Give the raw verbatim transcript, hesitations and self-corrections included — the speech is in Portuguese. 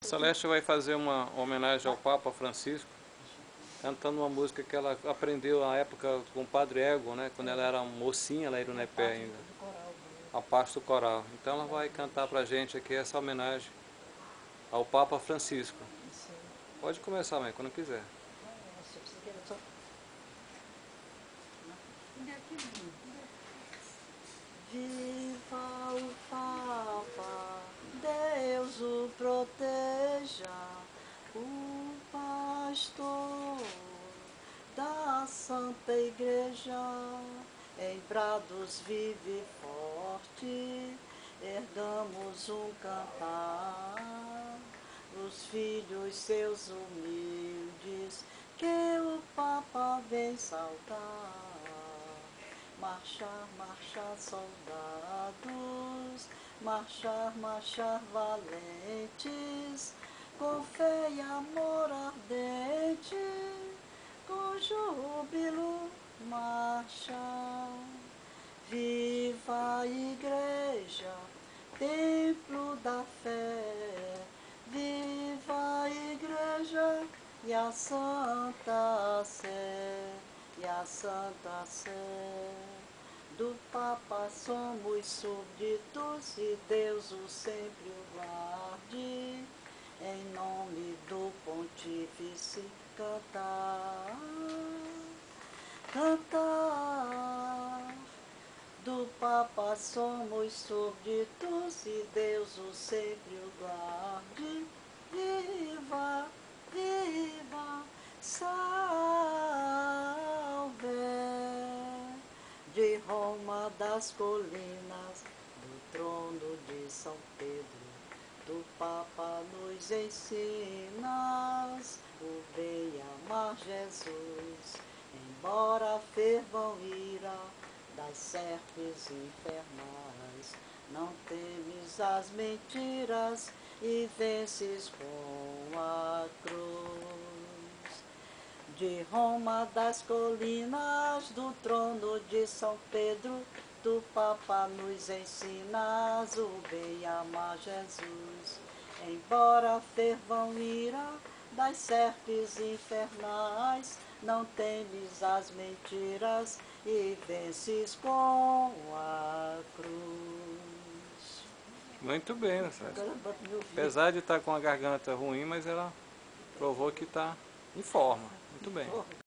Celeste vai fazer uma homenagem ao Papa Francisco, cantando uma música que ela aprendeu na época com o Padre Ego, né? Quando ela era mocinha, ela era no Nepé ainda. A parte do coral. Então ela vai cantar pra gente aqui essa homenagem ao Papa Francisco. Pode começar, mãe, quando quiser. Viva o Papa, Deus o proteja, o pastor da Santa Igreja, em brados vive forte, herdamos um cantar, os filhos seus humildes, que o Papa vem saudar. Marchar, marchar, soldados, marchar, marchar, valentes, com fé e amor ardente, com júbilo, marchar. Viva a Igreja, templo da fé, viva a Igreja e a Santa Sé. E a Santa Sé, do Papa somos súditos e Deus o sempre o guarde, em nome do Pontífice cantar, cantar. Do Papa somos súditos e Deus o sempre o guarde, viva, viva, salve. De Roma das colinas, do trono de São Pedro, do Papa nos ensinas o bem amar Jesus, embora fervam ira das serpes infernais, não temes as mentiras e vences com a cruz. De Roma das colinas, do trono de São Pedro, do Papa nos ensinas o bem amar Jesus, embora fervam ira das serpes infernais, não temes as mentiras e vences com a cruz. Muito bem, né, Celeste? Apesar de estar com a garganta ruim, mas ela provou que está em forma. Muito bem.